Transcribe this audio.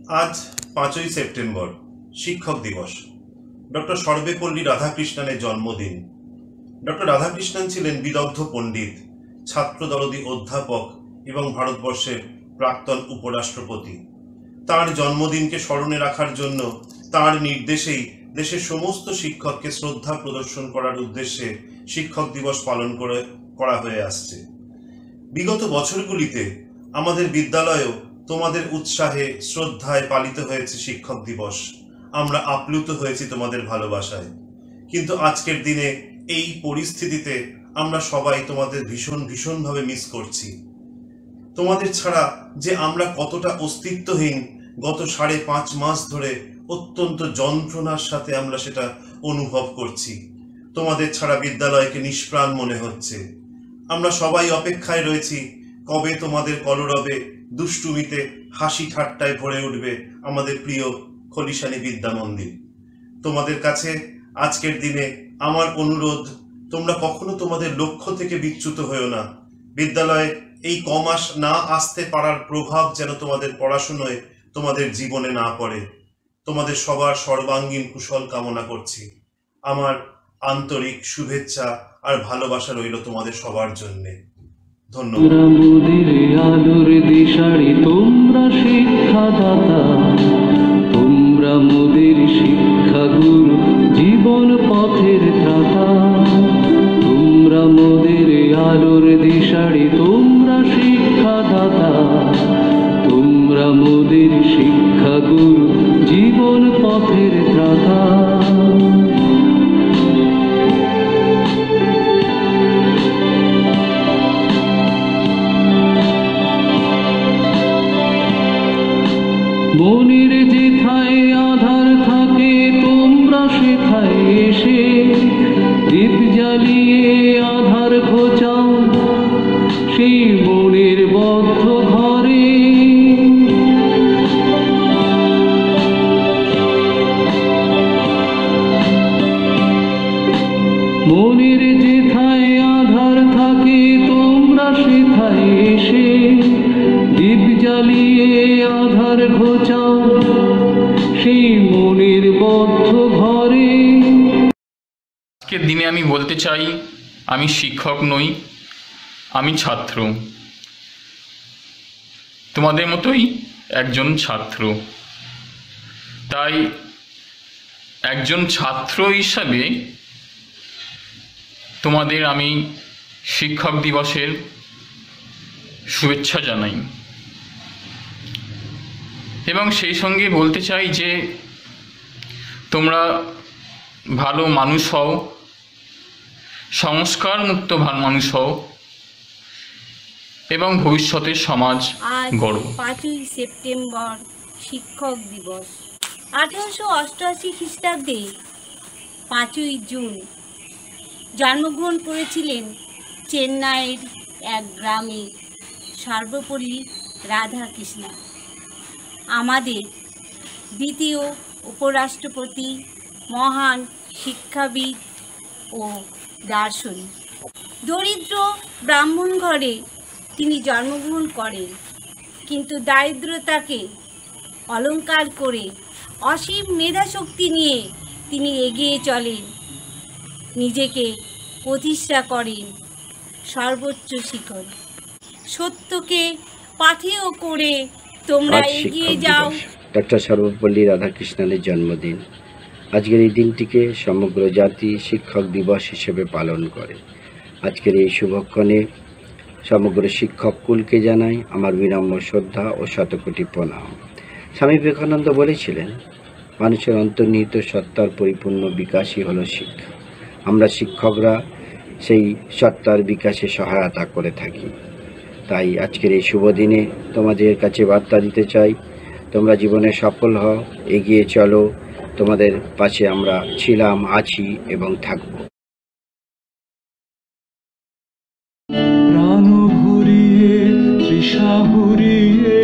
আজ 5ই সেপ্টেম্বর শিক্ষক দিবস। ডক্টর সর্বেপল্লী রাধাকৃষ্ণনের জন্মদিন। ডক্টর রাধাকৃষ্ণন ছিলেন বিদগ্ধ পণ্ডিত, ছাত্রদরদী অধ্যাপক এবং ভারতবর্ষের প্রাক্তন উপরাষ্ট্রপতি। তার জন্মদিনকে স্মরণে রাখার জন্য তার নির্দেশেই দেশের সমস্ত শিক্ষককে শ্রদ্ধা প্রদর্শন করার উদ্দেশ্যে শিক্ষক দিবস পালন করা হয়ে আসছে। বিগত বছরগুলিতে আমাদের বিদ্যালয়েও তোমাদের উৎসাহে শ্রদ্ধায় পালিত হয়েছে শিক্ষক দিবস। আমরা আপ্লুত হয়েছি তোমাদের ভালোবাসায়। কিন্তু আজকের দিনে এই পরিস্থিতিতে আমরা সবাই তোমাদের ভীষণভাবে মিস করছি। তোমাদের ছাড়া যে আমরা কতটা অস্তিত্বহীন, গত 5.5 মাস ধরে অত্যন্ত যন্ত্রণার সাথে আমরা সেটা অনুভব করছি। তোমাদের ছাড়া বিদ্যালয়কে নিষ্প্রাণ মনে হচ্ছে। আমরা সবাই অপেক্ষায় রয়েছি কবে তোমাদের কলরবে দুষ্টুমিতে হাসি ঠাট্টায় ভরে উঠবে আমাদের প্রিয় খলিশানী বিদ্যা মন্দির। তোমাদের কাছে আজকের দিনে আমার অনুরোধ, তোমরা কখনো তোমাদের লক্ষ্য থেকে বিচ্যুত হয়েও না। বিদ্যালয়ে এই কমাস না আসতে পারার প্রভাব যেন তোমাদের পড়াশোনায়, তোমাদের জীবনে না পড়ে। তোমাদের সবার সর্বাঙ্গীন কুশল কামনা করছি। আমার আন্তরিক শুভেচ্ছা আর ভালোবাসা রইল তোমাদের সবার জন্যে। ধন্যবাদ। আলোর দিশারি তোমরা শিক্ষাদাতা, তোমরা মোদের শিক্ষা গুরু, জীবন পথের ত্রাতা। তোমরা মোদের আলোর দিশারি, তোমরা শিক্ষাদাতা, তোমরা মোদের শিক্ষা গুরু, জীবন পথের ত্রাতা। মনের যেথায় আধার থাকে তোমরা সেথায় এসে দীপ জ্বালিয়ে আধার ঘোচাও সেই মনের বদ্ধ ঘরে। মনের যেথায় আধার থাকে তোমরা সেথায় এসে দীপ জ্বালিয়ে আধার ঘোচাও সেই মনের বদ্ধ ঘরে। আজকের দিনে আমি বলতে চাই, আমি শিক্ষক নই, আমি ছাত্র। তোমাদের মতোই একজন ছাত্র। তাই একজন ছাত্র হিসাবে তোমাদের আমি শিক্ষক দিবসের শুভেচ্ছা জানাই এবং সেই সঙ্গে বলতে চাই যে তোমরা ভালো মানুষ হও, সংস্কার মুক্ত মানুষ হও এবং ভবিষ্যতে সমাজ গড়ো। 5ই সেপ্টেম্বর শিক্ষক দিবস। 1888 খ্রিস্টাব্দে 5ই জুন জন্মগ্রহণ করেছিলেন চেন্নাইয়ের এক গ্রামে সর্বপল্লী রাধাকৃষ্ণ। আমাদের দ্বিতীয় উপরাষ্ট্রপতি, মহান শিক্ষাবিদ ও দার্শনিক। দরিদ্র ব্রাহ্মণ ঘরে তিনি জন্মগ্রহণ করেন, কিন্তু দারিদ্রতাকে অলঙ্কার করে অসীম মেধাশক্তি নিয়ে তিনি এগিয়ে চলেন, নিজেকে প্রতিষ্ঠা করেন সর্বোচ্চ শিখর। সত্যকে পাথেয় করে তোমরা এগিয়ে যাও। ডক্টর সর্বপল্লী রাধাকৃষ্ণনের জন্মদিন। আজকের এই দিনটিকে সমগ্র জাতি শিক্ষক দিবস হিসেবে পালন করে। আজকের এই শুভক্ষণে সমগ্র শিক্ষক কুলকে জানাই আমার বিনম্র শ্রদ্ধা ও শতকোটি প্রণাম। স্বামী বিবেকানন্দ বলেছিলেন, মানুষের অন্তর্নিহিত সত্তার পরিপূর্ণ বিকাশই হলো শিক্ষা। আমরা শিক্ষকরা সেই সত্তার বিকাশে সহায়তা করে থাকি। তাই আজকের এই শুভ দিনে তোমাদের কাছে বার্তা দিতে চাই, তোমরা জীবনে সফল হও, এগিয়ে চলো। তোমাদের পাশে আমরা ছিলাম, আছি এবং থাকব। প্রাণ ভরিয়ে তৃষা ভরিয়ে